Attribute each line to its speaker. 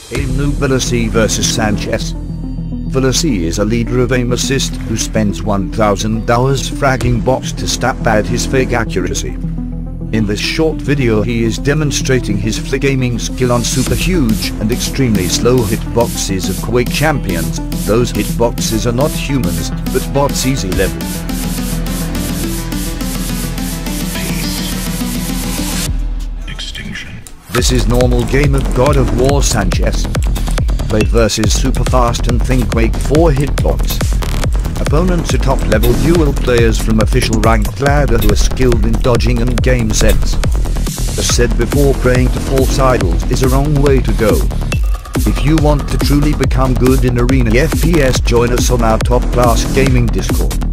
Speaker 1: Noob Veloce vs Sanchez. Veloce is a leader of aim assist who spends $1,000 fragging bots to stab at his fake accuracy. In this short video he is demonstrating his flick aiming skill on super huge and extremely slow hitboxes of Quake champions. Those hitboxes are not humans, but bots easy level. This is normal game of God of War Sanchez. Play versus super fast and think Quake 4 hitbox. Opponents are top level dual players from official ranked ladder who are skilled in dodging and game sense. As said before, praying to false idols is a wrong way to go. If you want to truly become good in arena FPS, join us on our top class gaming Discord.